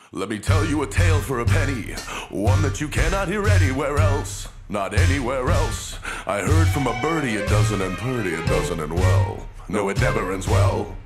Let me tell you a tale for a penny, one that you cannot hear anywhere else, not anywhere else. I heard from a birdie it doesn't end pretty, it doesn't end well. No, it never ends well.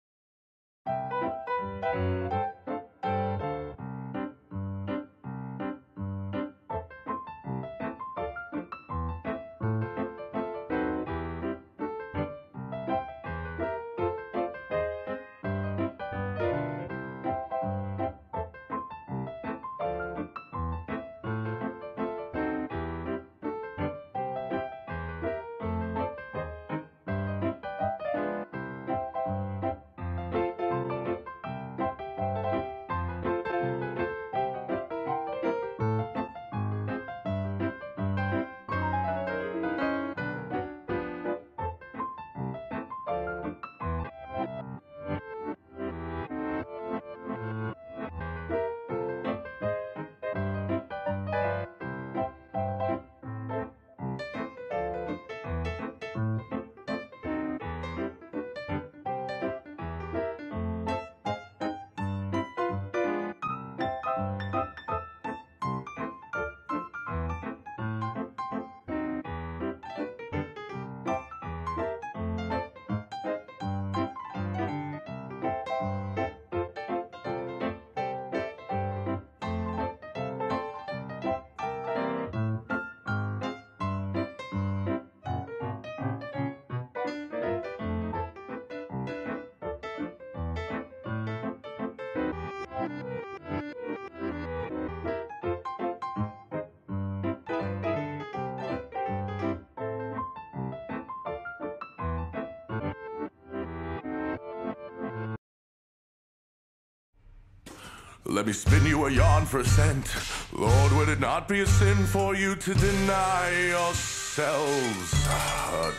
Let me spin you a yarn for a cent. Lord, would it not be a sin for you to deny yourselves a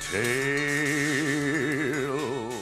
tale?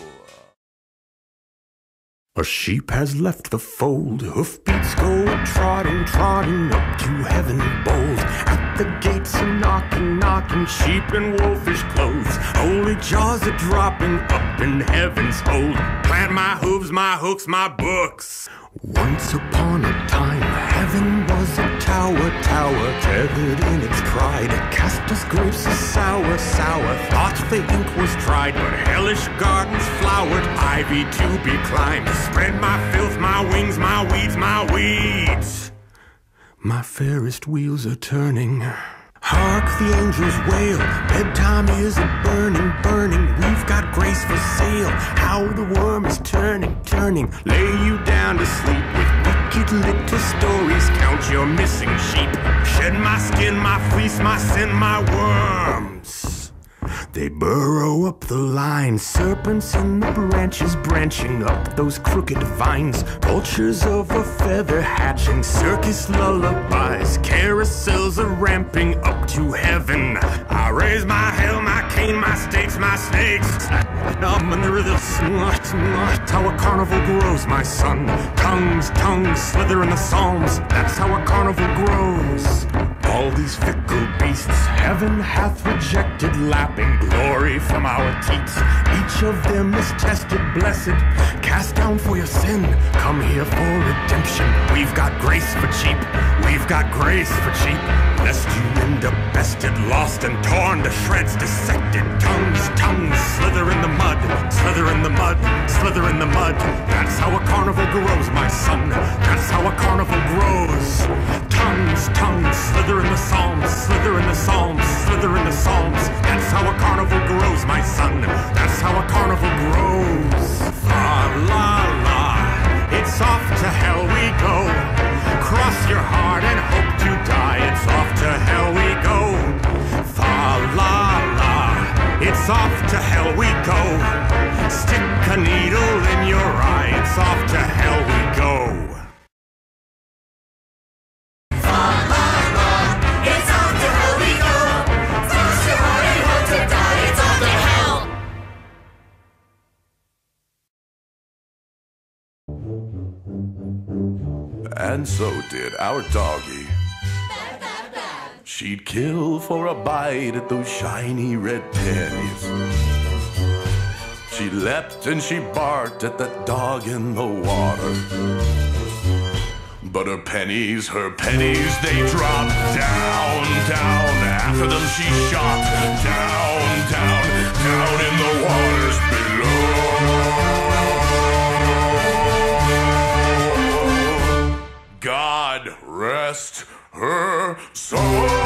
A sheep has left the fold, hoofbeats go trotting, trotting up to heaven bold. At the gates a knocking, knocking, sheep in wolfish clothes. Holy jaws are dropping up in heaven's hold. Plant my hooves, my hooks, my books. Once upon a time, heaven was a tower, tower, tethered in its pride. Cast us grapes of sour, sour, thought the ink was dried, but hellish gardens flowered, ivy to be climbed. Spread my filth, my wings, my weeds, my weeds. My fairest wheels are turning. Hark the angels wail, bedtime is a burning, burning. We've got grace for sale, how the worm is turning, turning. Lay you down to sleep with wicked little stories. Count your missing sheep, shed my skin, my fleece, my sin, my worms. They burrow up the line, serpents in the branches branching up those crooked vines. Vultures of a feather hatching, circus lullabies, carousels are ramping up to heaven. I raise my hell, my cane, my stakes, my snakes. I'm under the smut, smut. How a carnival grows, my son. Tongues, tongues, slither in the psalms. That's how a carnival grows. All these fickle beasts heaven hath rejected, lapping glory from our teats. Each of them is tested, blessed, cast down for your sin. Come here for redemption. We've got grace for cheap. We've got grace for cheap. Lest you end up bested, lost and torn to shreds, dissected. Tongues, tongues, slither in the mud, slither in the mud, slither in the mud. That's how a carnival grows, my son. That's how a carnival grows. Tongues, tongues, slither in the psalms, slither in the psalms, slither in the psalms. That's how a carnival grows, my son. That's how a carnival grows. Fa la la, it's off to hell we go. Cross your heart and hope to die. It's off to hell we go. Fa la la, it's off to hell we go. Stick a needle in your eye. It's off to hell we go. And so did our doggie. She'd kill for a bite at those shiny red pennies. She leapt and she barked at that dog in the water. But her pennies, they dropped down, down. After them she shot down, down, down in the waters below. God rest her soul.